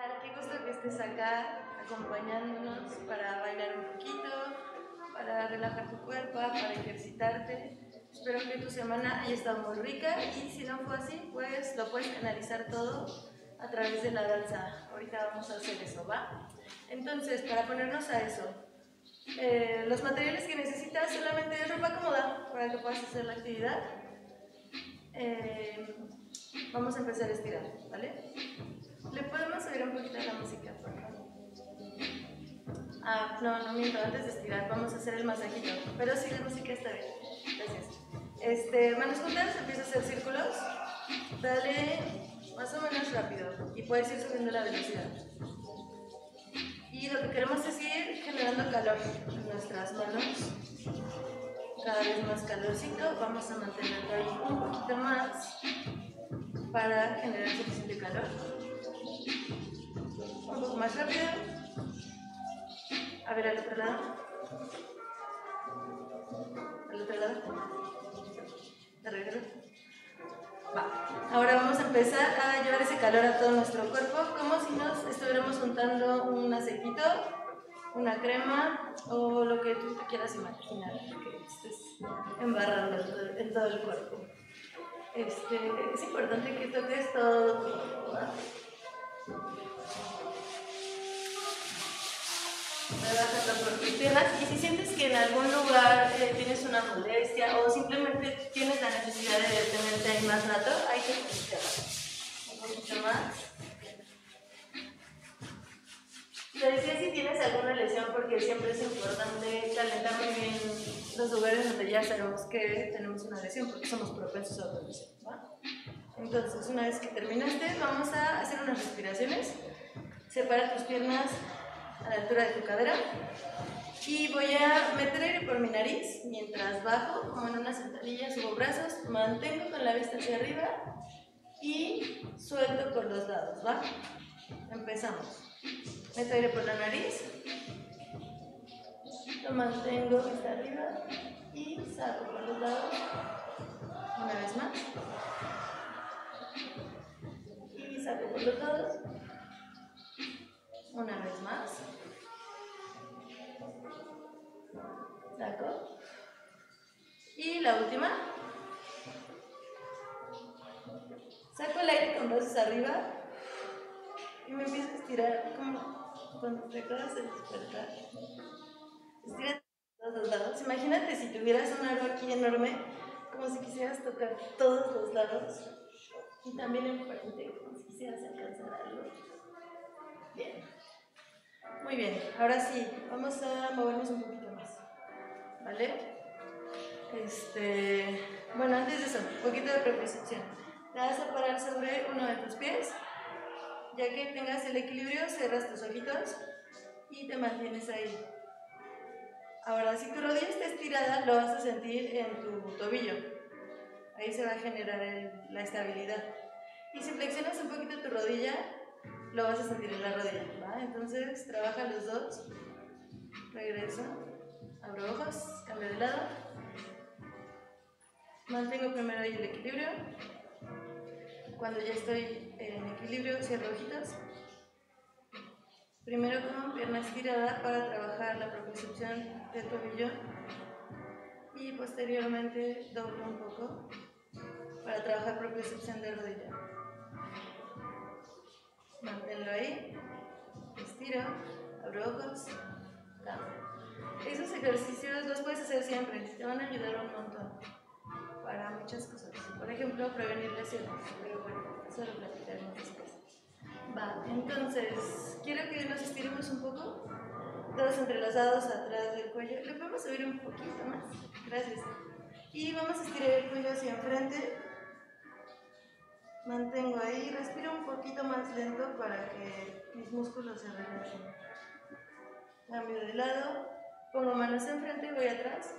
Qué gusto que estés acá acompañándonos para bailar un poquito, para relajar tu cuerpo, para ejercitarte. Espero que tu semana haya estado muy rica y si no fue así, pues lo puedes canalizar todo a través de la danza. Ahorita vamos a hacer eso, ¿va? Entonces, para ponernos a eso, los materiales que necesitas solamente es ropa cómoda para que puedas hacer la actividad. Vamos a empezar a estirar, ¿vale? ¿Le podemos subir un poquito la música, por favor? No miento, antes de estirar vamos a hacer el masajito. Pero sí, la música está bien. Gracias. Manos juntas, empieza a hacer círculos. Dale más o menos rápido y puedes ir subiendo la velocidad. Y lo que queremos es ir generando calor en nuestras manos. Cada vez más calorcito. Vamos a mantenerlo ahí un poquito más para generar suficiente calor. Un poco más rápido. A ver, al otro lado. Al otro lado. De regreso. Va. Ahora vamos a empezar a llevar ese calor a todo nuestro cuerpo, como si nos estuviéramos juntando un aceitito, una crema o lo que tú te quieras imaginar que estés embarrando en todo el cuerpo. Es importante que toques todo tu cuerpo, ¿va? Relájate por tus piernas y si sientes que en algún lugar tienes una molestia o simplemente tienes la necesidad de detenerte ahí más rato, ahí te puedes un poquito más. Te decía si tienes alguna lesión porque siempre es importante calentar muy bien los lugares donde ya sabemos que tenemos una lesión porque somos propensos a otra lesión, ¿va? Entonces, una vez que terminaste, vamos a hacer unas respiraciones. Separa tus piernas a la altura de tu cadera y voy a meter aire por mi nariz mientras bajo, como en una sentadilla, subo brazos, mantengo con la vista hacia arriba y suelto por los lados, ¿va? Empezamos. Meto aire por la nariz, lo mantengo hasta arriba y saco por los lados. Una vez más. Y saco por los lados. Una vez más. Saco. Y la última. Saco el aire con brazos arriba y me empiezo a estirar como cuando te acabas de despertar. Estira todos los lados. Imagínate si tuvieras un aro aquí enorme, como si quisieras tocar todos los lados. Y también enfrente, como si quisieras alcanzar algo. Bien. Muy bien. Ahora sí, vamos a movernos un poquito más. ¿Vale? Bueno, antes de eso, un poquito de propiocepción. Te vas a parar sobre uno de tus pies. Ya que tengas el equilibrio, cierras tus ojitos y te mantienes ahí. Ahora, si tu rodilla está estirada, lo vas a sentir en tu tobillo. Ahí se va a generar la estabilidad. Y si flexionas un poquito tu rodilla, lo vas a sentir en la rodilla, ¿va? Entonces, trabaja los dos. Regreso. Abro ojos, cambio de lado. Mantengo primero ahí el equilibrio. Cuando ya estoy en equilibrio, cierro ojitos. Primero con pierna estirada para trabajar la propiocepción del tobillo y posteriormente doblo un poco para trabajar propiocepción de rodilla. Manténlo ahí, estiro, abro ojos, cambio. Esos ejercicios los puedes hacer siempre, te van a ayudar un montón para muchas cosas. Por ejemplo, prevenir lesiones, pero bueno, eso lo platicaremos después. Va, entonces, quiero que nos estiremos un poco, todos entrelazados atrás del cuello. Le podemos subir un poquito más, gracias. Y vamos a estirar el cuello hacia enfrente. Mantengo ahí, respiro un poquito más lento para que mis músculos se relajen. Cambio de lado, pongo manos enfrente y voy atrás.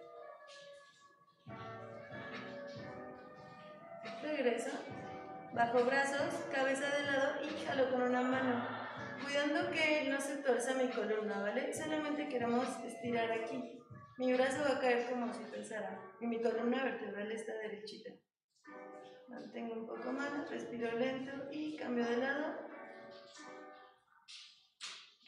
Regreso, bajo brazos, cabeza de lado y jalo con una mano, cuidando que no se torza mi columna, ¿vale? Solamente queremos estirar aquí. Mi brazo va a caer como si pesara y mi columna vertebral está derechita. Mantengo un poco más, respiro lento y cambio de lado.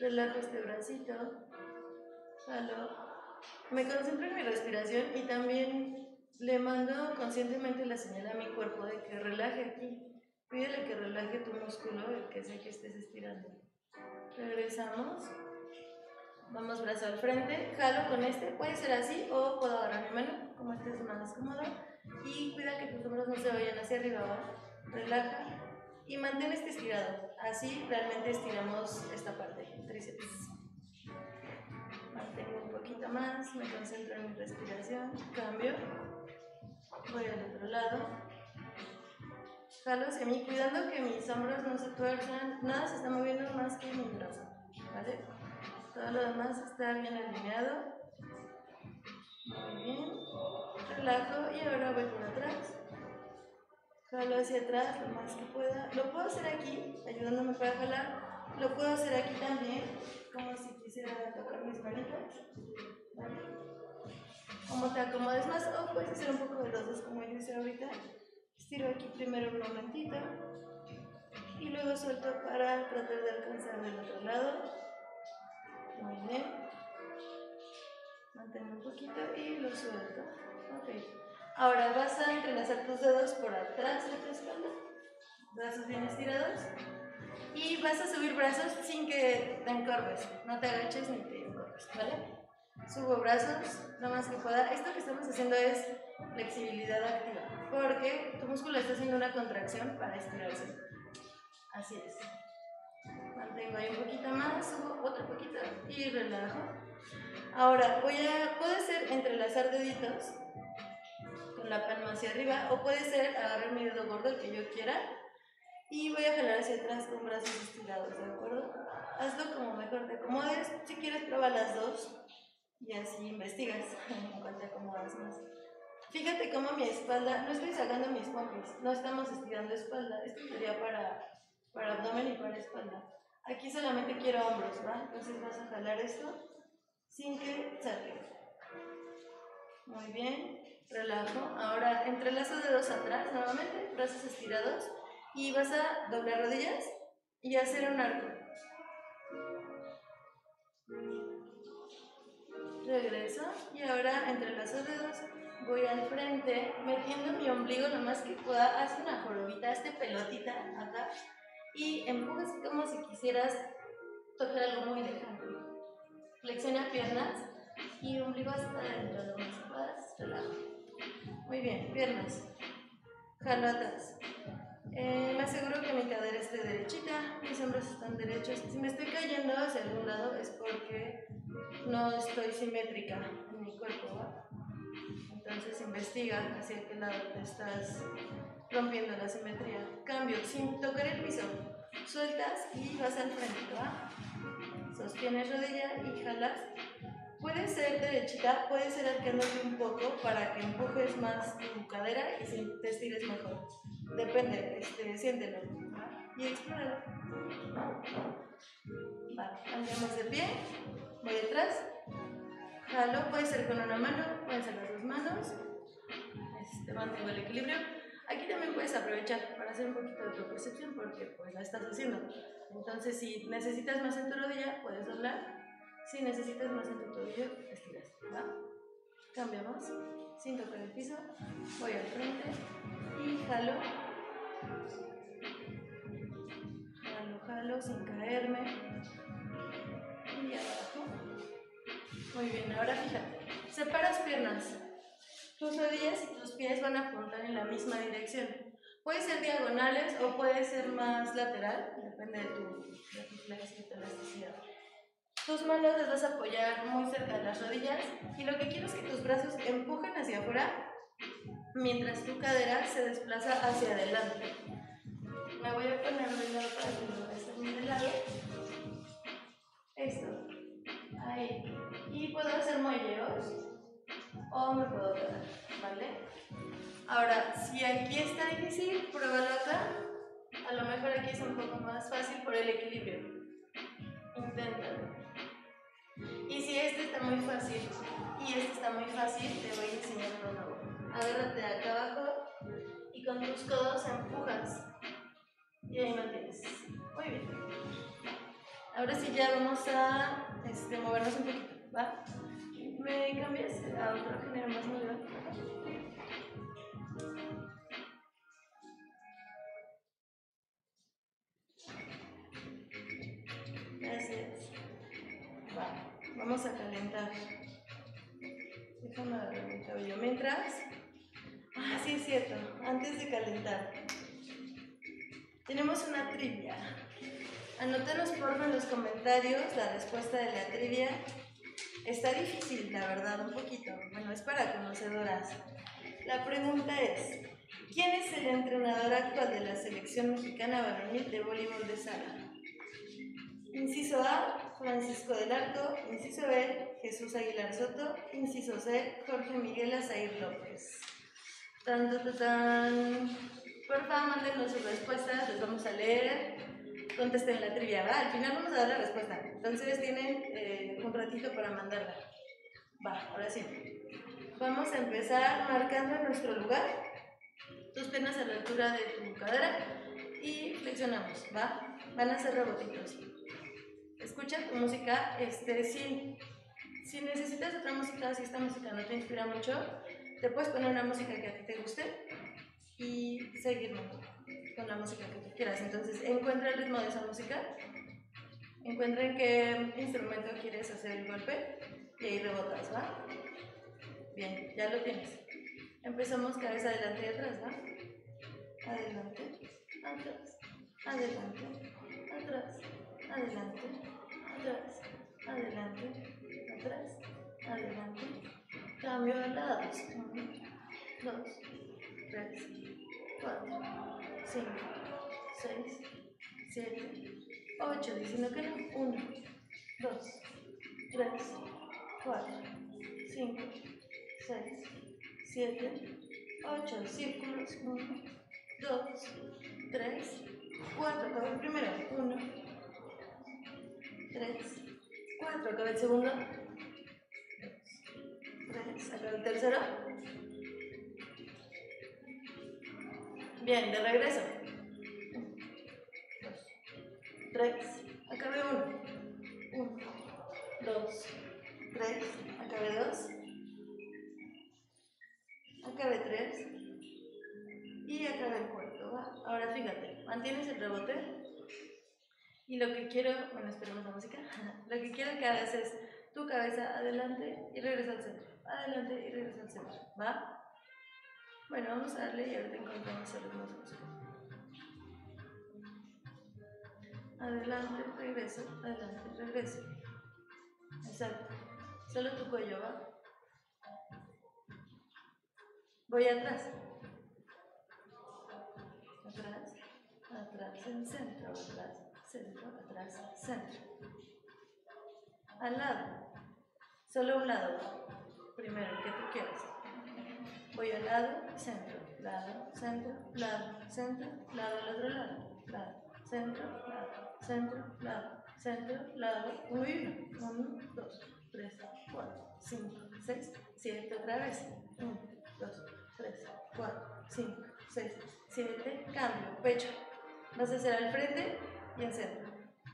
Relajo este bracito. Jalo. Me concentro en mi respiración y también le mando conscientemente la señal a mi cuerpo de que relaje aquí. Pídele que relaje tu músculo, el que sea que estés estirando. Regresamos. Vamos brazo al frente. Jalo con este. Puede ser así o puedo agarrar mi mano, como estés más cómodo. Y cuida que tus hombros no se vayan hacia arriba, ¿va? Relaja y mantén este estirado. Así realmente estiramos esta parte, tríceps. Mantengo un poquito más, me concentro en mi respiración, cambio, voy al otro lado, jalo hacia mí, cuidando que mis hombros no se tuerzan, nada se está moviendo más que mi brazo, ¿vale? Todo lo demás está bien alineado, muy bien, relajo y ahora voy por atrás, jalo hacia atrás lo más que pueda, lo puedo hacer aquí, ayudándome para jalar, lo puedo hacer aquí también, como si quisiera tocar mis manitas, ¿vale? Como te acomodes más, o puedes hacer un poco de los dos como yo hice ahorita. Estiro aquí primero un momentito y luego suelto para tratar de alcanzar del otro lado. Muy bien. Mantengo un poquito y lo suelto. Ok. Ahora vas a entrelazar tus dedos por atrás de tu espalda. Brazos bien estirados. Y vas a subir brazos sin que te encorves. No te agaches ni te encorves, ¿vale? Subo brazos lo más que pueda. Esto que estamos haciendo es flexibilidad activa, porque tu músculo está haciendo una contracción para estirarse. Así es. Mantengo ahí un poquito más, subo otro poquito y relajo. Ahora puede ser entrelazar deditos con la palma hacia arriba, o puede ser agarrar mi dedo gordo, el que yo quiera, y voy a jalar hacia atrás con brazos estirados, ¿de acuerdo? Hazlo como mejor te acomodes. Si quieres, prueba las dos. Y así investigas en cuanto te acomodas más. Fíjate cómo mi espalda, no estoy sacando mis pompis, no estamos estirando espalda, esto sería para abdomen y para espalda. Aquí solamente quiero hombros, ¿va? Entonces vas a jalar esto sin que saque. Muy bien, relajo. Ahora entrelazo dedos atrás nuevamente, brazos estirados, y vas a doblar rodillas y hacer un arco. Regreso y ahora entrelazo dedos, voy al frente, metiendo mi ombligo lo más que pueda, haz una jorobita, hazte pelotita acá y empujas como si quisieras tocar algo muy lejano. Flexiona piernas y ombligo hasta adentro, lo más que puedas, relaja. Muy bien, piernas, jalo atrás. Me aseguro que mi cadera esté derechita, mis hombros están derechos. Si me estoy cayendo hacia algún lado es porque no estoy simétrica en mi cuerpo, ¿va? Entonces investiga hacia qué lado te estás rompiendo la simetría. Cambio, sin tocar el piso. Sueltas y vas al frente, ¿va? Sostienes rodilla y jalas. Puede ser derechita, puede ser arqueándote un poco para que empujes más tu cadera y te estires mejor. Depende, siéntelo, ¿va? Y explóralo. Va, cambiamos de pie, voy atrás, jalo, puede ser con una mano, pueden ser las dos manos, mantengo el equilibrio. Aquí también puedes aprovechar para hacer un poquito de propiocepción porque pues la estás haciendo. Entonces si necesitas más en tu rodilla, puedes doblar. Si necesitas más en tu tobillo, estiras, ¿va? Cambiamos, sin tocar el piso, voy al frente y jalo. Jalo sin caerme y abajo. Muy bien, ahora fíjate, separas piernas, tus rodillas y tus pies van a apuntar en la misma dirección. Puede ser diagonales o puede ser más lateral, depende de tu flexión y tu elasticidad. Tus manos las vas a apoyar muy cerca de las rodillas y lo que quiero es que tus brazos empujen hacia afuera mientras tu cadera se desplaza hacia adelante. Me voy a poner de lado para que lo veas también de lado. Esto. Ahí. Y puedo hacer muelleos o me puedo quedar, ¿vale? Ahora, si aquí está difícil, pruébalo acá. A lo mejor aquí es un poco más fácil por el equilibrio. Inténtalo. Y si este está muy fácil y este está muy fácil, te voy a enseñar uno nuevo. Agárrate acá abajo y con tus codos empujas. Y ahí mantienes. Muy bien. Ahora ahora sí ya vamos a movernos un poquito, ¿va? ¿Me cambias a otro género más movido? Gracias. Va, vamos a calentar. Déjame ver mi cabello. Mientras, sí es cierto, antes de calentar, tenemos una trivia. Anótanos porfa en los comentarios la respuesta de la trivia. Está difícil, la verdad, un poquito. Bueno, es para conocedoras. La pregunta es, ¿quién es el entrenador actual de la selección mexicana varonil de voleibol de sala? Inciso A, Francisco del Arco. Inciso B, Jesús Aguilar Soto. Inciso C, Jorge Miguel Azair López. Tan, tan, tan. Por favor, mándenos sus respuestas, les vamos a leer. Contesten la trivia, ¿va? Al final vamos a dar la respuesta. Entonces tienen un ratito para mandarla. Va, ahora sí. Vamos a empezar marcando nuestro lugar. Tus piernas a la altura de tu cadera y flexionamos, ¿va? Van a ser rebotitos. Escucha tu música. Si necesitas otra música, si esta música no te inspira mucho, te puedes poner una música que a ti te guste y seguir con la música que tú quieras. Entonces, encuentra el ritmo de esa música, encuentra en qué instrumento quieres hacer el golpe y ahí rebotas, ¿va? Bien, ya lo tienes. Empezamos cabeza adelante y atrás, ¿va? Adelante, atrás, adelante, atrás, adelante, atrás, adelante, atrás, adelante. Cambio de lados. 1, 2, 3, 4, 5, 6, 7, 8. Diciendo que no. 1, 2, 3, 4, 5, 6, 7, 8. Círculos. 1, 2, 3, 4. Acaba el primero. 1, 3, 4. Acaba el segundo. 2, 3. Acaba el tercero. Bien, de regreso. 1, 2, 3. Acabe 1. 1, 2, 3. Acabe 2. Acabe 3. Y acabe el cuarto, ¿va? Ahora fíjate, mantienes el rebote. Y lo que quiero, bueno, esperemos la música. Lo que quiero que hagas es tu cabeza adelante y regresa al centro. Adelante y regresa al centro, ¿va? Bueno, vamos a darle y ahorita encontramos el ritmo de música. Adelante, regreso, adelante, regreso. Exacto. Solo tu cuello, ¿va? Voy atrás. Atrás, atrás, en centro, atrás, centro, atrás, centro. Al lado. Solo un lado. Primero, el que tú quieras. Voy al lado, centro, lado, centro, lado, centro, lado al otro lado, lado, centro, lado, centro, lado, centro, lado, 1 y 1. 1, 2, 3, 4, 5, 6, 7, otra vez. 1, 2, 3, 4, 5, 6, 7, cambio, pecho. Vas a hacer al frente y en centro.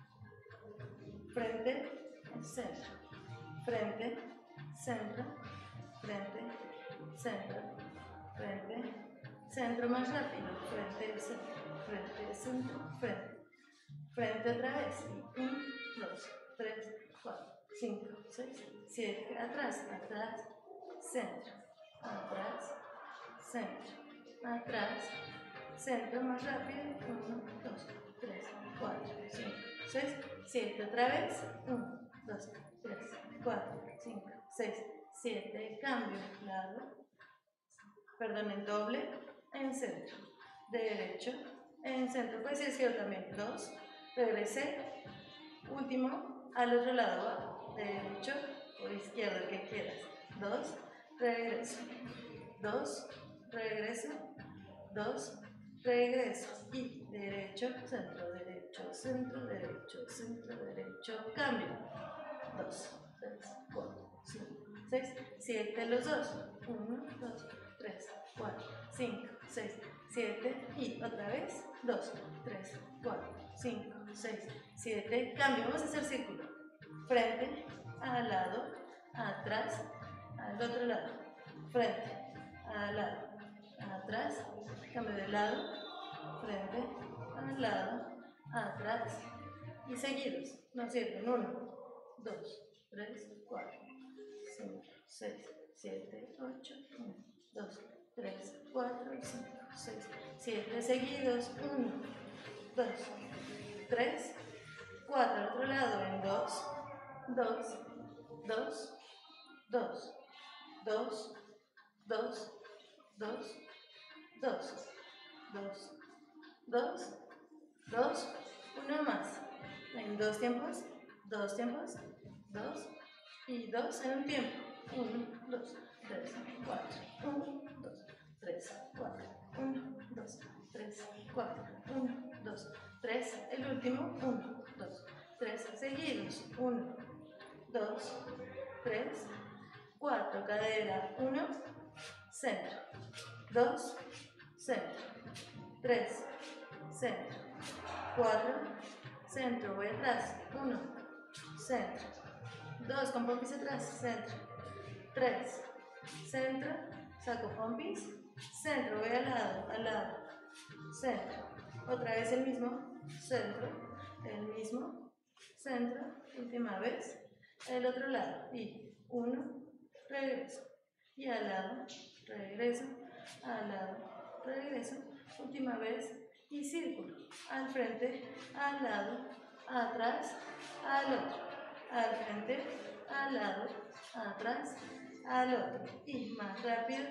Frente, centro. Frente, centro, frente, centro, frente, centro, más rápido, frente, centro, frente, centro, frente, frente otra vez, 1, 2, 3, 4, 5, 6, 7, atrás, atrás, centro, atrás, centro, atrás, centro, más rápido, 1, 2, 3, 4, 5, 6, 7, otra vez, 1, 2, 3, 4, 5, 6, 7, cambio, lado, perdón, en doble, en centro, derecho, en centro, puede ser izquierdo también, 2, regresé, último, al otro lado, ¿va? Derecho o izquierdo, el que quieras, 2, regreso, 2, regreso, 2, regreso, y derecho, centro, derecho, centro, derecho, centro, derecho, cambio, 2, 3, 4, 5, 6, 7, los dos, 1, 2, 3, 4, 5, 6, 7, y otra vez, 2, 3, 4, 5, 6, 7, cambio, vamos a hacer círculo, frente, al lado, atrás, al otro lado, frente, al lado, atrás, cambio de lado, frente, al lado, atrás, y seguidos, nos sirven 1, 2, 3, 4, 5, 6, 7, 8, 1, 2, 3, 4, 5, 6, 7, seguidos, 1, 2, 3, 4, al otro lado en 2, 2, 2, 2, 2, 2, 2, 2, 2, 2, 2, uno más, en 2 tiempos, 2 tiempos, 2 y 2 en un tiempo, 1, 2, 3, 4, 1, 2, 3, 4, 1, 2, 3, 4, 1, 2, 3, el último, 1, 2, 3, seguidos, 1, 2, 3, 4, cadera, 1, centro, 2, centro, 3, centro, 4, centro, voy atrás, 1, centro, 2, con pompis atrás, centro, 3, centro, saco pompis, centro, voy al lado, centro, otra vez el mismo, centro, última vez, el otro lado, y 1, regreso, y al lado, regreso, al lado, regreso, última vez, y círculo, al frente, al lado, atrás, al otro, al frente, al lado, atrás, al otro, y más rápido,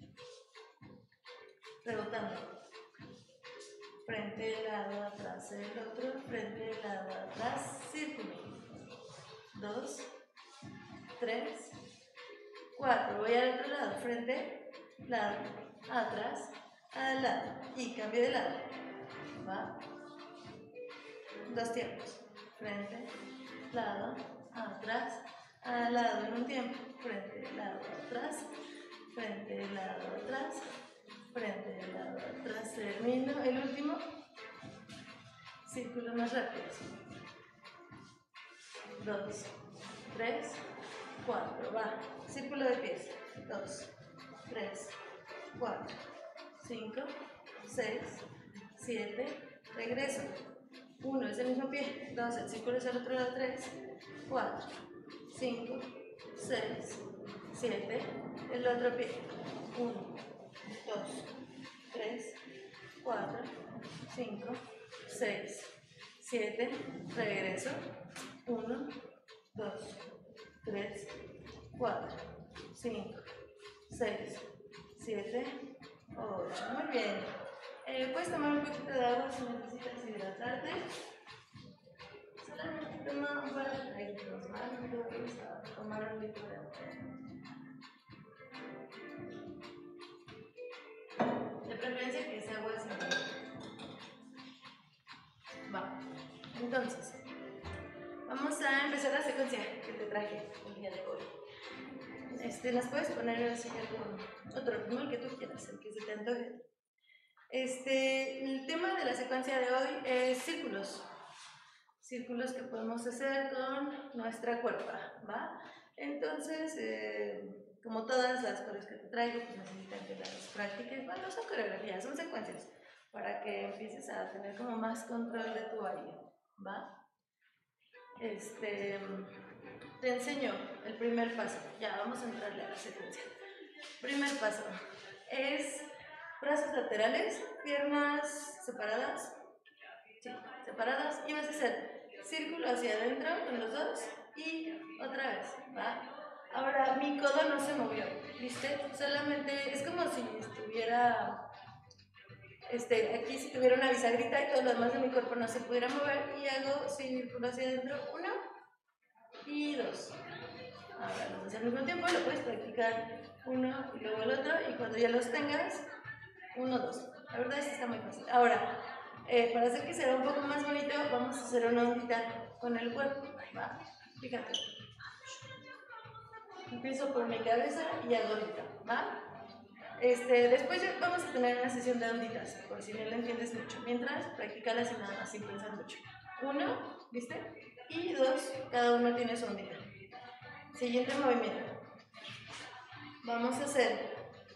rebotando, frente, lado, atrás, el otro, frente, lado, atrás, círculo, 2, 3, 4, voy al otro lado, frente, lado, atrás, al lado, y cambio de lado, va, 2 tiempos, frente, lado, atrás, al lado en un tiempo, frente, lado, atrás, frente, lado, atrás, frente, lado, atrás, termino, el último, círculo más rápido, 2, 3, 4, va, círculo de pies, 2, 3, 4, 5, 6, 7, regreso, 1 es el mismo pie, 2, el círculo es al otro lado, 3, 4, 5, 6, 7, el otro pie, 1, 2, 3, 4, 5, 6, 7, regreso, 1, 2, 3, 4, 5, 6, 7, 8, muy bien. Puedes tomar un poquito de agua si necesitas hidratarte. Solamente toma un par de traguitos, ¿vale? No te vayas a tomar un litro de agua. De preferencia que sea agua sin agua. Va. Entonces, vamos a empezar la secuencia que te traje el día de hoy. Las puedes poner así con otro ritmo, el que tú quieras, el que se te antoje. El tema de la secuencia de hoy es círculos. Círculos que podemos hacer con nuestra cuerpa, ¿va? Entonces, como todas las cosas que te traigo, pues necesitan que las practiques. Bueno, no son coreografías, son secuencias, para que empieces a tener como más control de tu aire, ¿va? Te enseño el primer paso. Ya, vamos a entrarle a la secuencia. Primer paso es brazos laterales, piernas separadas. Sí, separadas. Y vas a hacer círculo hacia adentro con los dos y otra vez, ¿va? Ahora, mi codo no se movió, ¿viste? Solamente es como si estuviera... aquí si tuviera una bisagrita y todo lo demás de mi cuerpo no se pudiera mover, y hago círculo hacia adentro, 1 y 2. Ahora los dos al mismo tiempo, lo puedes practicar uno y luego el otro, y cuando ya los tengas, 1, 2. La verdad es que está muy fácil. Ahora, para hacer que sea un poco más bonito, vamos a hacer una ondita con el cuerpo, ¿va? Fíjate. Empiezo por mi cabeza y hago ondita, ¿va? Después vamos a tener una sesión de onditas, por si no lo entiendes mucho. Mientras, practícalas y nada más, sin pensar mucho, 1, ¿viste? Y 2, cada uno tiene su ondita. Siguiente movimiento. Vamos a hacer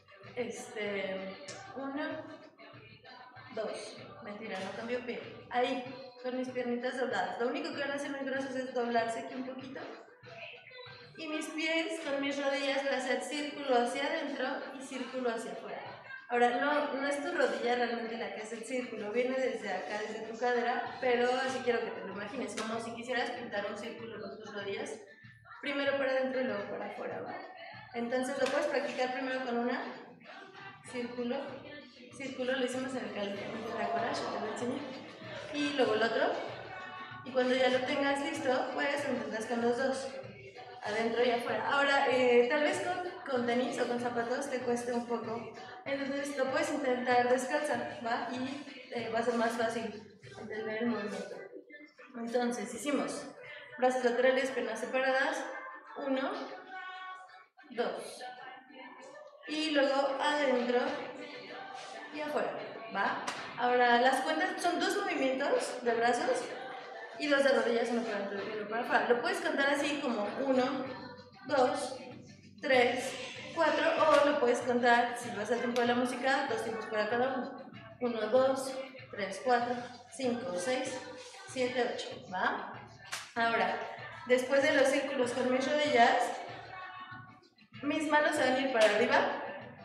1, 2. Mentira, no cambio pie. Ahí, con mis piernitas dobladas. Lo único que van a hacer mis brazos es doblarse aquí un poquito. Y mis pies con mis rodillas voy a hacer círculo hacia adentro y círculo hacia afuera. Ahora, no es tu rodilla realmente la que hace el círculo, viene desde acá, desde tu cadera, pero así quiero que te lo imagines, como si quisieras pintar un círculo con tus rodillas, primero para adentro y luego para afuera, ¿va? Entonces lo puedes practicar primero con una, círculo, círculo, lo hicimos en el calentamiento de la coraje, te lo enseñé, y luego el otro, y cuando ya lo tengas listo, pues lo intentas con los dos, adentro y afuera. Ahora, tal vez con tenis o con zapatos te cueste un poco, entonces lo puedes intentar descalza, ¿va? Y va a ser más fácil entender el movimiento. Entonces, hicimos brazos laterales, piernas separadas, 1, 2, y luego adentro y afuera, ¿va? Ahora, las cuentas son 2 movimientos de brazos y 2 de rodillas, uno para adentro y uno para afuera. Lo puedes contar así como 1, 2, 3, 4, o lo puedes contar, si vas al tiempo de la música, 2 tiempos para cada uno. 1, 2, 3, 4, 5, 6, 7, 8, ¿va? Ahora, después de los círculos con mis rodillas, mis manos se van a ir para arriba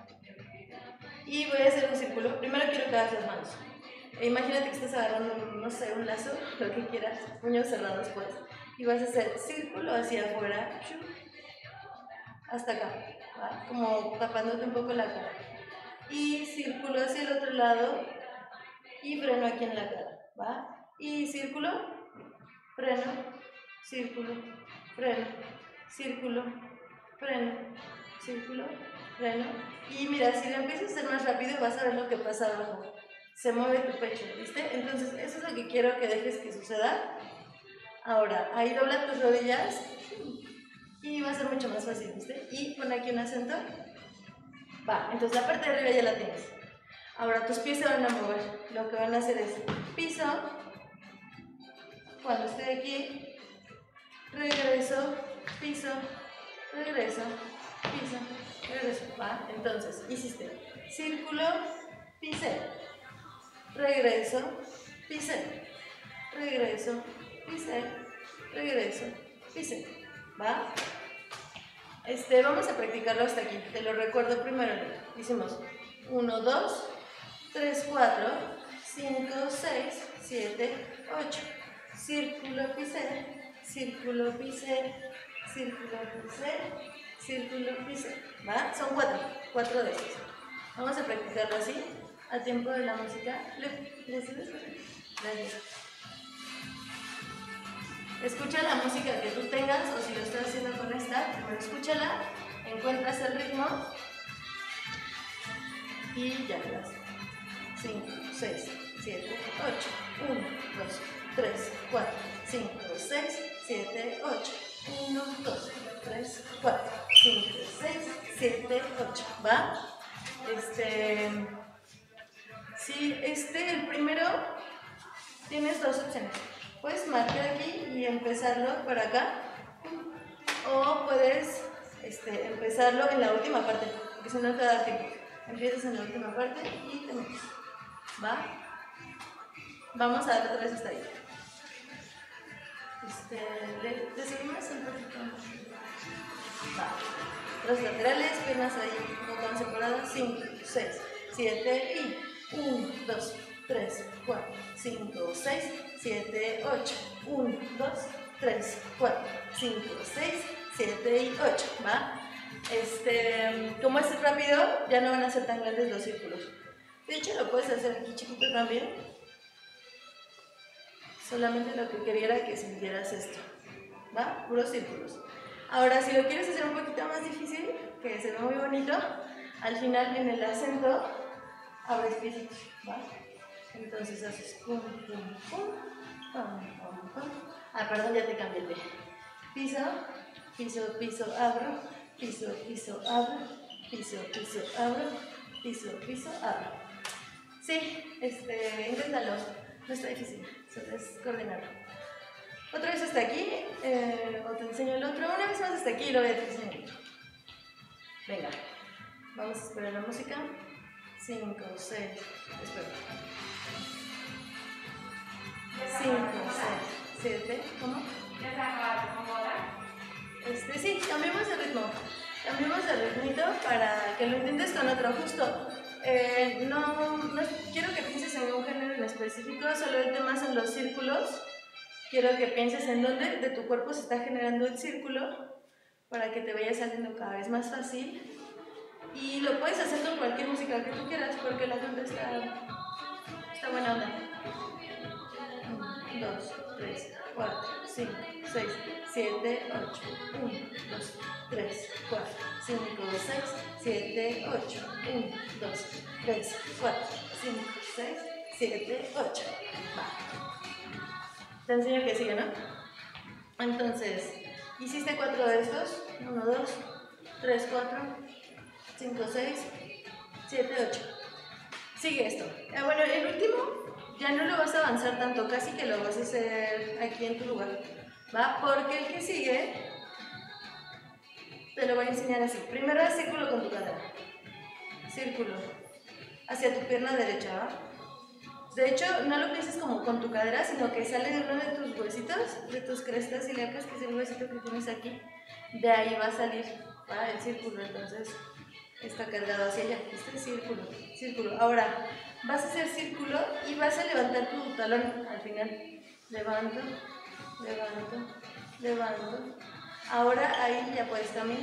y voy a hacer un círculo. Primero quiero que hagas las manos. Imagínate que estás agarrando, no sé, un lazo, lo que quieras, puños cerrados pues, y vas a hacer círculo hacia afuera, hasta acá, ¿va? Como tapándote un poco la cara. Y círculo hacia el otro lado y freno aquí en la cara, ¿va? Y círculo, freno, círculo, freno, círculo, freno, círculo, freno. Y mira, si lo empiezas a hacer más rápido vas a ver lo que pasa abajo. Se mueve tu pecho, ¿viste? Entonces eso es lo que quiero que dejes que suceda. Ahora, ahí dobla tus rodillas y va a ser mucho más fácil, ¿viste? Y pon aquí un acento. Va, entonces la parte de arriba ya la tienes. Ahora tus pies se van a mover. Lo que van a hacer es piso, cuando esté aquí, regreso, piso, regreso, piso, regreso. Va, entonces hiciste círculo, pisé, regreso, pisé, regreso, pisé, regreso, pisé. ¿Va? Vamos a practicarlo hasta aquí. Te lo recuerdo primero. Hicimos 1, 2, 3, 4, 5, 6, 7, 8. Círculo, pisé, círculo, pisé, círculo, pisé, círculo, pisé. ¿Va? Son 4 de estos. Vamos a practicarlo así, a tiempo de la música. ¿Le sigues? Gracias. Escucha la música que tú tengas, o si lo estás haciendo con esta, primero escúchala, encuentras el ritmo y ya le das. 5, 6, 7, 8. 1, 2, 3, 4, 5, 6, 7, 8. 1, 2, 3, 4, 5, 6, 7, 8. ¿Va? Sí, el primero tienes 2 opciones. Puedes marcar aquí y empezarlo por acá, o puedes empezarlo en la última parte, porque si no te da tiempo. Empiezas en la última parte y te metes. ¿Va? Vamos a dar otra vez hasta ahí. ¿Le seguimos un poquito? Va. Los laterales, piernas ahí, botón separadas, 5, 6, 7 y 1, 2, 3, 4, 5, 6, 7, 8. 1, 2, 3, 4, 5, 6, 7 y 8. ¿Va? Como es rápido, ya no van a ser tan grandes los círculos. De hecho, lo puedes hacer aquí chiquito también. Solamente lo que quería era que sintieras esto. ¿Va? Puros círculos. Ahora, si lo quieres hacer un poquito más difícil, que se ve muy bonito, al final en el acento abres piecitos. ¿Va? Entonces haces pum, pum, pum, pum, pum, pum. Ah, perdón, ya te cambié el pie. Piso, piso, piso, abro, piso, piso, abro, piso, piso, abro, piso, piso, abro. Sí, inténtalo, no está difícil, solo es coordinarlo. Otra vez hasta aquí, o te enseño el otro. Una vez más hasta aquí y luego ya te enseño el otro. Venga, vamos a esperar la música. 5, 6, espera. 5, 6, 7, ¿cómo? ¿Ya se acaba como ahora? Sí, cambiemos de ritmo. Cambiemos de ritmito para que lo intentes con otro justo. No quiero que pienses en un género en específico, solo el tema en los círculos. Quiero que pienses en dónde de tu cuerpo se está generando el círculo para que te vaya saliendo cada vez más fácil. Y lo puedes hacer con cualquier música que tú quieras porque la gente está buena onda. 1, 2, 3, 4, 5, 6, 7, 8. 1, 2, 3, 4, 5, 6, 7, 8. 1, 2, 3, 4, 5, 6, 7, 8. Va. Te enseño que sigue, ¿no? Entonces, hiciste 4 de estos. 1, 2, 3, 4, 5, 6, 7, 8. Sigue esto. Bueno, el último ya no lo vas a avanzar tanto, casi que lo vas a hacer aquí en tu lugar, ¿va? Porque el que sigue te lo voy a enseñar así. Primero haz círculo con tu cadera. Círculo. Hacia tu pierna derecha, ¿va? De hecho, no lo pienses como con tu cadera, sino que sale de uno de tus huesitos, de tus crestas ilíacas, que es el huesito que tienes aquí. De ahí va a salir, ¿va? El círculo, entonces está cargado hacia allá. Este es círculo, círculo. Ahora, vas a hacer círculo y vas a levantar tu talón al final. Levanto, levanto, levanto. Ahora ahí ya puedes caminar.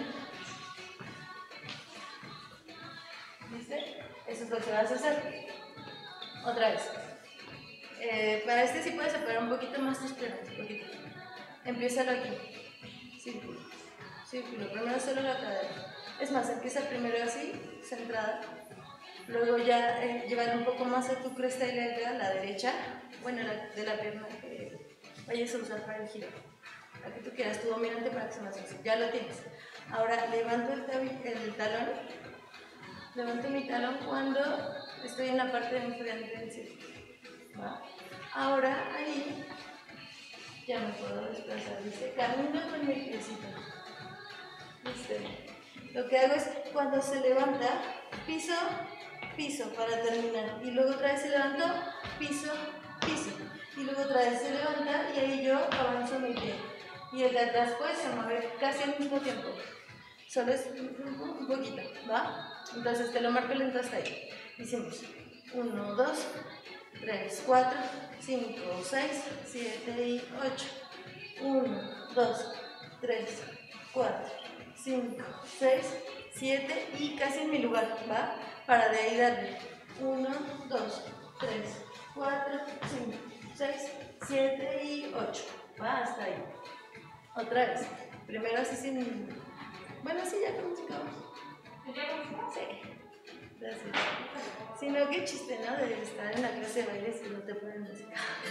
¿Viste? Eso es lo que vas a hacer. Otra vez. Para este sí puedes separar un poquito más tus piernas. Un poquito. Empiézalo aquí. Círculo, círculo. Primero solo la cadera. Es más, empieza primero así, centrada. Luego ya llevar un poco más a tu cresta ilíaca, la derecha, bueno, de la pierna que vayas a usar para el giro. La que tú quieras, tu dominante para que sea más fácil. Ya lo tienes. Ahora levanto el talón. Levanto mi talón cuando estoy en la parte de enfrente del círculo. ¿Va? Ahora ahí ya me puedo desplazar. ¿Viste? Camino con mi piecito. ¿Viste? Lo que hago es cuando se levanta, piso, piso para terminar. Y luego otra vez se levantó, piso, piso. Y luego otra vez se levanta y ahí yo avanzo mi pie. Y el de atrás pues se mueve casi al mismo tiempo. Solo es un poquito, ¿va? Entonces te lo marco lento hasta ahí. Hicimos 1, 2, 3, 4, 5, 6, 7 y 8. 1, 2, 3, 4, 5, 6, 7 y casi en mi lugar, ¿va? Para de ahí darle 1, 2, 3, 4, 5, 6, 7 y 8. ¿Va? Hasta ahí. Otra vez. Primero así sin... Bueno, sí, ya con música. Sí. Gracias. Si no, qué chiste, ¿no? De estar en la clase de baile si no te ponen música.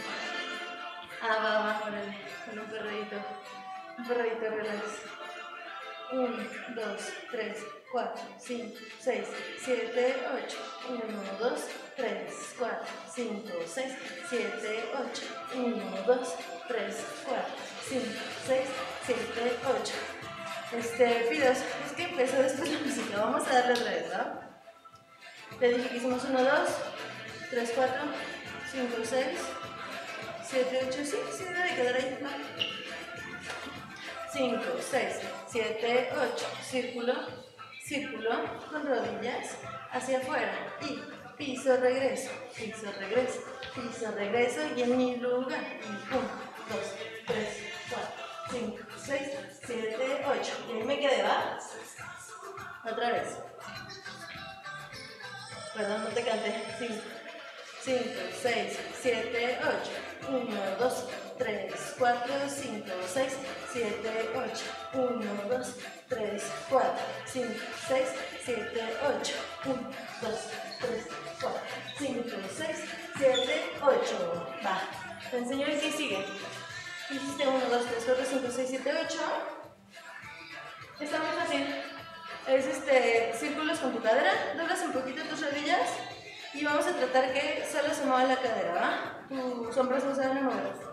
Va, órale. Con un perrito. Un perrito relax. 1, 2, 3, 4, 5, 6, 7, 8. 1, 2, 3, 4, 5, 6, 7, 8. 1, 2, 3, 4, 5, 6, 7, 8. Fidos, es que empezó después la música. Vamos a darle otra vez, ¿no? Te dije que hicimos 1, 2, 3, 4, 5, 6, 7, 8. Sí, debe quedar ahí, ¿no? 5, 6, 7, 8. Círculo, círculo, con rodillas hacia afuera. Y piso, regreso, piso, regreso, piso, regreso. Y en mi lugar. Y 1, 2, 3, 4, 5, 6, 7, 8. Y ahí me quedé, ¿va? Otra vez. Perdón, no te canté. 5, 6, 7, 8. 1, 2, 3, 4, 5, 6, 7, 8. 1, 2, 3, 4, 5, 6, 7, 8. 1, 2, 3, 4, 5, 6, 7, 8. Va. Te enseño el que sigue. Hiciste 1, 2, 3, 4, 5, 6, 7, 8. Está muy fácil. Es círculos con tu cadera, doblas un poquito tus rodillas y vamos a tratar que solo se mueva la cadera, ¿va? Tus hombros no se van a mover.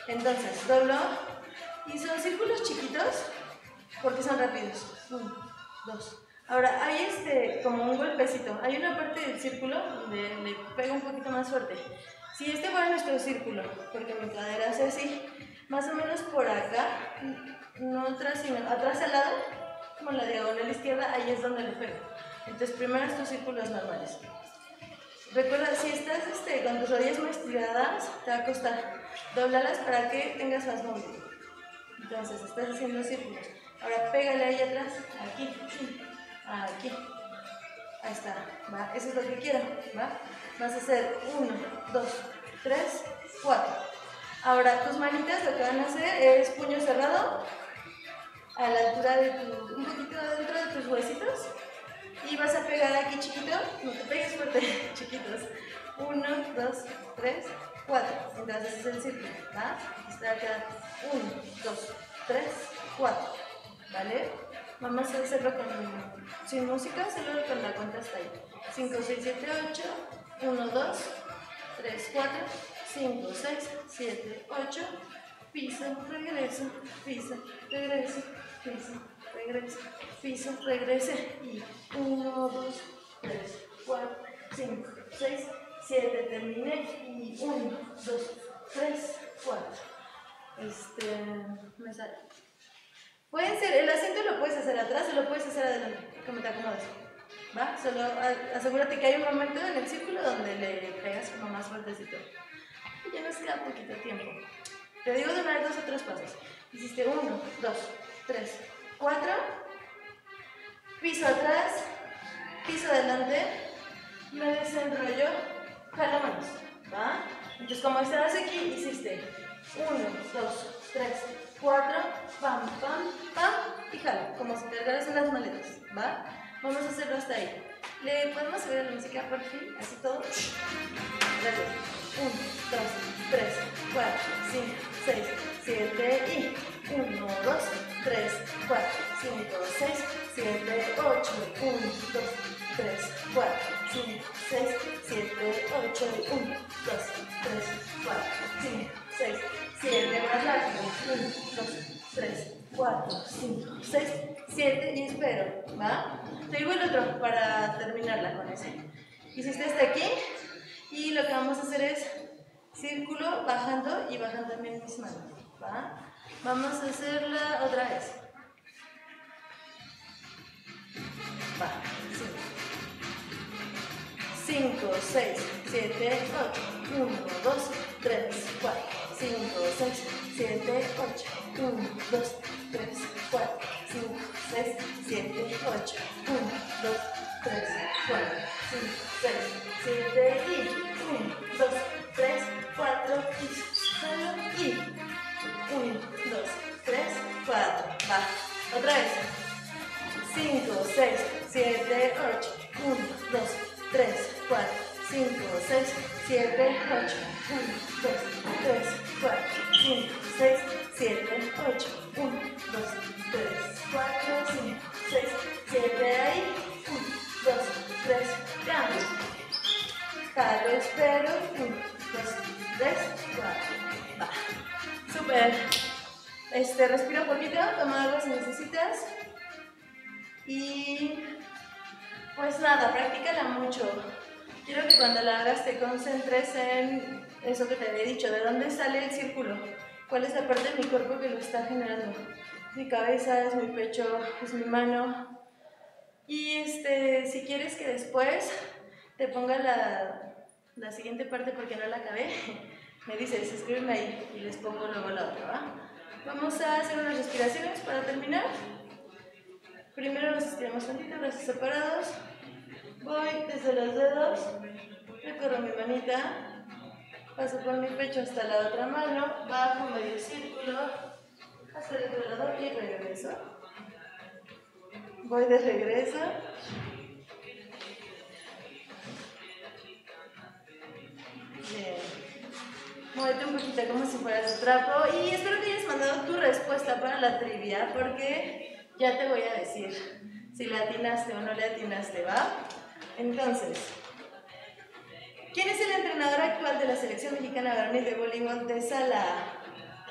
Entonces, doblo y son círculos chiquitos porque son rápidos. 1, 2. Ahora, hay como un golpecito. Hay una parte del círculo donde le pega un poquito más fuerte. Si este fuera nuestro círculo, porque mi cadera hace así, más o menos por acá, no atrás, sino atrás al lado, como en la diagonal izquierda, ahí es donde le pego. Entonces, primero estos círculos normales. Recuerda, si estás con tus rodillas muy estiradas, te va a costar. Doblalas para que tengas más movimiento. Entonces, estás haciendo círculos. Ahora, pégale ahí atrás, aquí, aquí. Ahí está, ¿va? Eso es lo que quiero, ¿va? Vas a hacer 1, 2, 3, 4. Ahora, tus manitas lo que van a hacer es puño cerrado a la altura de un poquito dentro de tus huesitos. Y vas a pegar aquí chiquito, no te pegues fuerte, chiquitos. 1, 2, 3, 4. Entonces ese es el círculo, ¿va? Está acá. 1, 2, 3, 4. ¿Vale? Vamos a hacerlo sin música, solo con la cuenta hasta ahí. 5, 6, 7, 8. 1, 2, 3, 4, 5, 6, 7, 8. Piso, regreso, piso, regreso, piso, regreso, piso, regrese. Y 1, 2, 3, 4, 5, 6, 7, terminé. Y 1, 2, 3, 4. Me sale. Pueden ser, el asiento lo puedes hacer atrás o lo puedes hacer adelante, como te acomodes. ¿Va? Solo asegúrate que hay un momento en el círculo donde le pegas como más fuertecito. Y ya nos queda poquito tiempo. Te digo de una vez 2 o 3 pasos. Hiciste 1, 2, 3, 4. Piso atrás, piso adelante. Me desenrollo, jala manos. ¿Va? Entonces, como estabas aquí, hiciste 1, 2, 3, 4, pam, pam, pam, y jala, como si cargaras unas maletas, ¿va? Vamos a hacerlo hasta ahí. ¿Le podemos subir la música por fin? Así todo. 1, 2, 3, 4, 5, 6, 7 y 1, 2, 3, 4, 5, 6, 7, 8. 1, 2, 3, 4, 5, 6, 7, 8. 1, 2, 3, 4, 5, 6, 7, más rápido. 1, 2, 3, 4, 5, 6, 7 y espero, ¿va? Te digo el otro para terminarla con ese. Hiciste hasta aquí y lo que vamos a hacer es círculo bajando y bajan también mis manos, ¿va? Vamos a hacerla otra vez. Va, 5, 6, 7, 8. 1, 2, 3, 4, 5, 6, 7, 8. 1, 2, 3, 4, 5, 6, 7, 8. 1, 2, 3, 4, 5, 6, 7 y 1, 2, 3, 4 y solo y 1, 2, 3, 4. Va, otra vez. 5, 6, 7, 8. 1, 2, 3, 4, 5, 6, 7, 8. 1, 2, 3, 4, 5, 6, 7, 8. 1, 2, 3, 4, 5, 6, 7, ahí. 1, 2, 3, cambio. Jalo, espero. 1, 2, 3, 4. Va. Súper. Respira un poquito, toma agua si necesitas. Y pues nada, practícala mucho. Quiero que cuando la hagas te concentres en eso que te había dicho, de dónde sale el círculo, cuál es la parte de mi cuerpo que lo está generando. Mi cabeza, es mi pecho, es mi mano. Y si quieres que después te ponga la siguiente parte porque no la acabé, me dices, escríbeme ahí y les pongo luego la otra, ¿va? Vamos a hacer unas respiraciones para terminar. Primero nos estiramos tantito, brazos separados. Voy desde los dedos, recorro mi manita, paso por mi pecho hasta la otra mano, bajo medio círculo, hasta el otro lado y regreso. Voy de regreso. Bien. Muévete un poquito como si fueras de trapo y espero que hayas mandado tu respuesta para la trivia porque ya te voy a decir si le atinaste o no le atinaste, ¿va? Entonces, ¿quién es el entrenador actual de la selección mexicana varonil de voleibol de sala?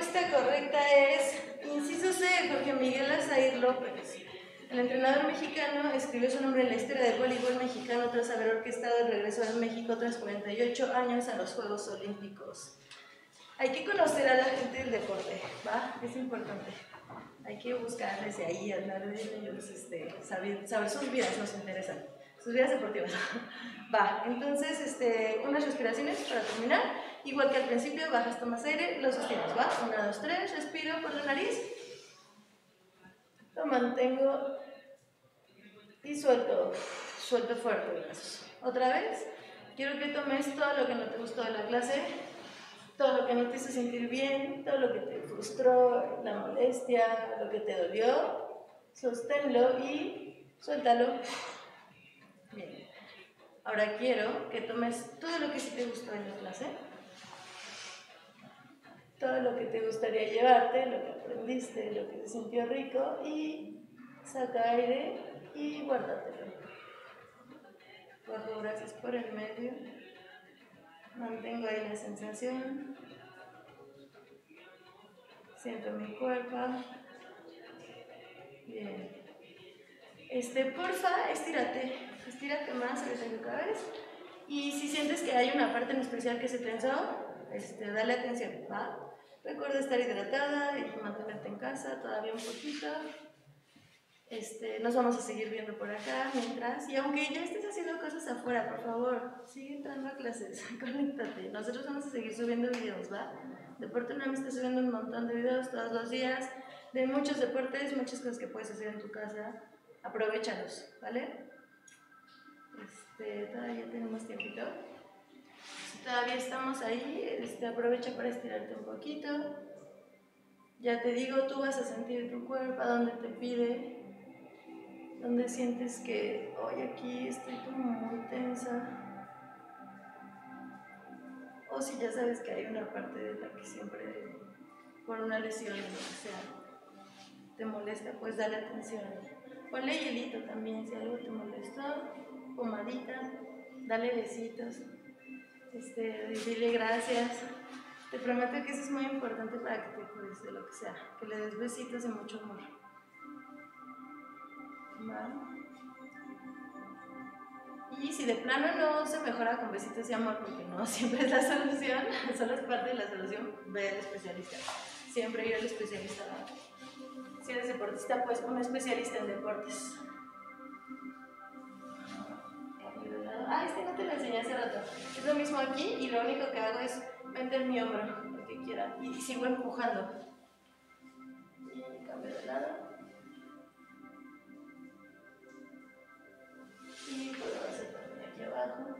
respuesta correcta es inciso C, Jorge Miguel Azair López. El entrenador mexicano escribió su nombre en la historia del voleibol mexicano tras haber orquestado el regreso a México tras 48 años a los Juegos Olímpicos. Hay que conocer a la gente del deporte, ¿va? Es importante. Hay que buscarles de ahí, hablar de ellos, saber sus vidas, nos interesan. Sus vidas deportivas. Va, entonces, unas respiraciones para terminar. Igual que al principio, bajas, tomas aire, lo sostienes, ¿va? 1, 2, 3, respiro por la nariz. Lo mantengo y suelto fuerte brazos. Otra vez, quiero que tomes todo lo que no te gustó de la clase, todo lo que no te hizo sentir bien, todo lo que te frustró, la molestia, lo que te dolió, sosténlo y suéltalo. Bien. Ahora quiero que tomes todo lo que sí te gustó en la clase, todo lo que te gustaría llevarte, lo que aprendiste, lo que te sintió rico y saca aire y guárdatelo. Bajo brazos por el medio, mantengo ahí la sensación, siento mi cuerpo. Bien. Porfa, estírate más ahorita que acabes. Y si sientes que hay una parte en especial que se tensó, dale atención, ¿va? Recuerda estar hidratada y mantenerte en casa todavía un poquito. Nos vamos a seguir viendo por acá mientras. Y aunque ya estés haciendo cosas afuera, por favor, sigue entrando a clases, conéctate. Nosotros vamos a seguir subiendo videos, ¿va? Deporte UNAM está subiendo un montón de videos todos los días de muchos deportes, muchas cosas que puedes hacer en tu casa. Aprovéchalos, ¿vale? Todavía tenemos tiempito. Si todavía estamos ahí, aprovecha para estirarte un poquito. Ya te digo, tú vas a sentir tu cuerpo, a dónde te pide, dónde sientes que hoy aquí estoy como muy tensa. O si ya sabes que hay una parte de la que siempre, por una lesión o lo que sea, te molesta, pues dale atención. Ponle hielito también, si algo te molestó, pomadita, dale besitos, dile gracias. Te prometo que eso es muy importante para que te cures de lo que sea, que le des besitos y mucho amor. ¿Va? Y si de plano no se mejora con besitos y amor, porque no siempre es la solución, solo es parte de la solución, ve al especialista. Siempre ir al especialista. Si eres deportista, pues un especialista en deportes. No te lo enseñé hace rato. Es lo mismo aquí y lo único que hago es meter mi hombro, lo que quiera, y sigo empujando. Y cambio de lado. Y puedo hacer también aquí abajo.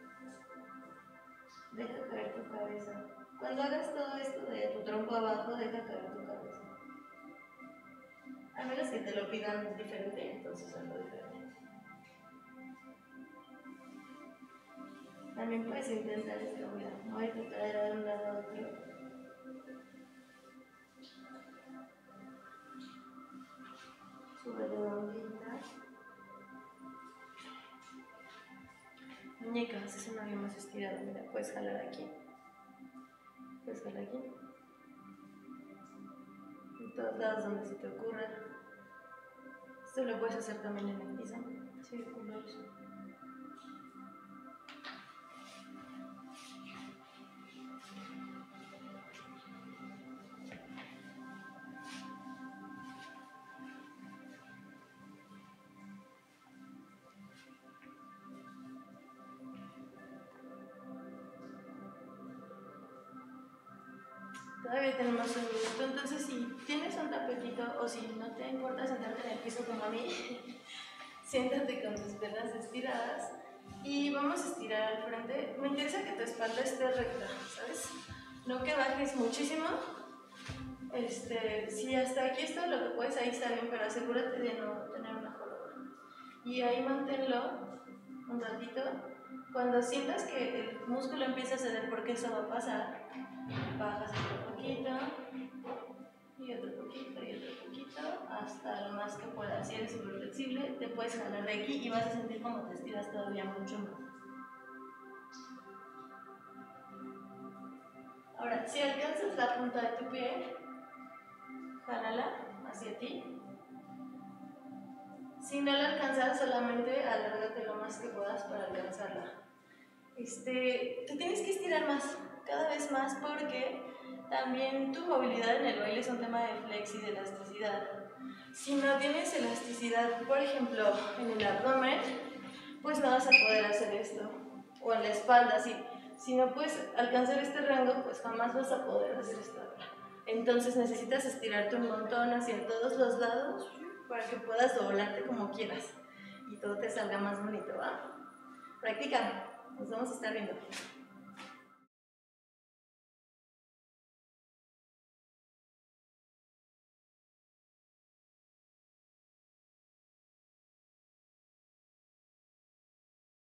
Deja caer tu cabeza. Cuando hagas todo esto de tu tronco abajo, deja caer tu cabeza. A menos que te lo pidan diferente, entonces algo diferente. También puedes intentar esto, mira, voy a tratar de un lado a otro. Sube redondita. Muñeca, haces una bien más estirada, mira, puedes jalar aquí. Puedes jalar aquí. En todos lados donde se te ocurra. Esto lo puedes hacer también en el piso. Círculos. Todavía tenemos un minuto, entonces si tienes un tapetito o si no te importa sentarte en el piso como a mí, siéntate con tus piernas estiradas y vamos a estirar al frente. Me interesa que tu espalda esté recta, ¿sabes? No que bajes muchísimo. Si hasta aquí está lo que puedes, ahí está bien, pero asegúrate de no tener una joroba. Y ahí manténlo un ratito. Cuando sientas que el músculo empieza a ceder, porque eso va a pasar, bajas otro poquito, y otro poquito, y otro poquito, hasta lo más que puedas. Si eres súper flexible, te puedes jalar de aquí y vas a sentir como te estiras todavía mucho más. Ahora, si alcanzas la punta de tu pie, Jálala hacia ti. Si no la alcanzas, solamente alárgate lo más que puedas para alcanzarla. Te tienes que estirar más, cada vez más, porque también tu movilidad en el baile es un tema de flex y de elasticidad. Si no tienes elasticidad, por ejemplo, en el abdomen, pues no vas a poder hacer esto. O en la espalda, si no puedes alcanzar este rango, pues jamás vas a poder hacer esto. Entonces necesitas estirarte un montón hacia todos los lados para que puedas doblarte como quieras y todo te salga más bonito, ¿va? Practica, nos vamos a estar viendo.